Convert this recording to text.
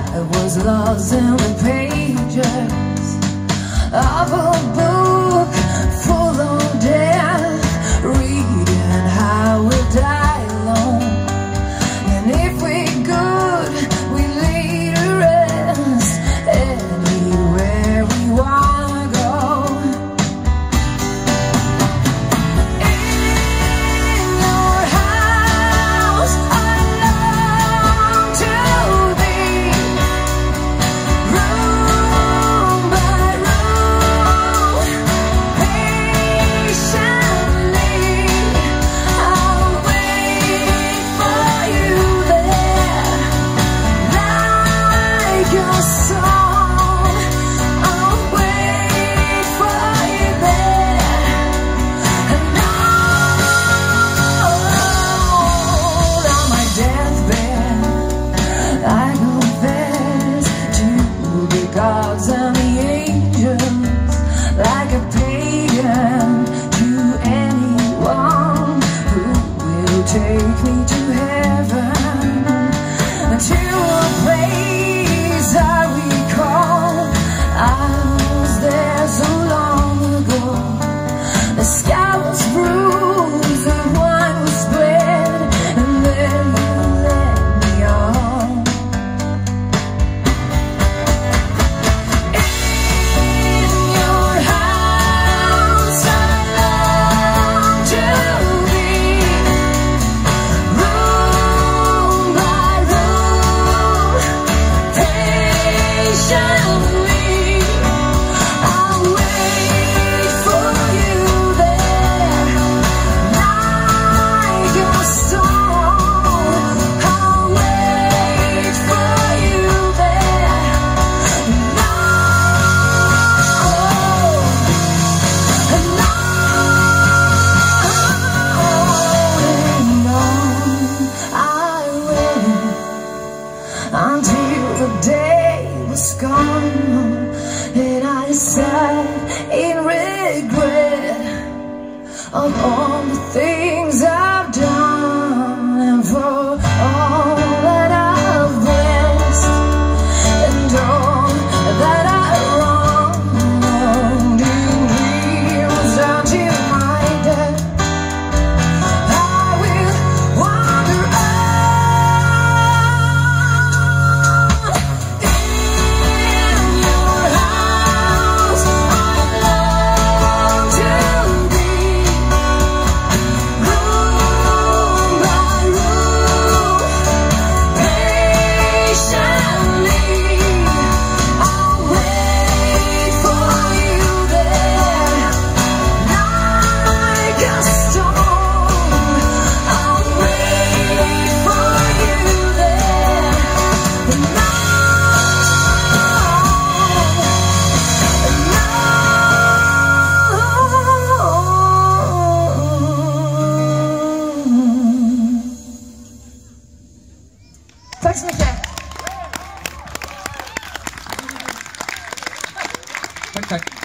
I was lost in the pages of a book full of death, reading how we die alone. And if we good, we lead a rest anywhere we wanna go. In your house, I long to be, room by room, patiently I'll wait for you there, like a song. I'll wait for you there, and on my deathbed I confess to the gods and the angels, like a pagan to anyone who will take me to heaven, to a place I recall. I was there so long ago. The sky was bruised, the wine was split, and then you let me on. In your house I long to be, room by room, patiently I'll wait for you there, like a song. I'll wait for you there, I waited until the day was gone, and I sat in regret of all the things I've done, and for all that I've blessed, and all that I wronged in dreams until my death. I will wander on. In your house I long to be, room by room, patiently I'll wait for you there, like a storm. I'll wait for you there, Tack så mycket. Tack, tack.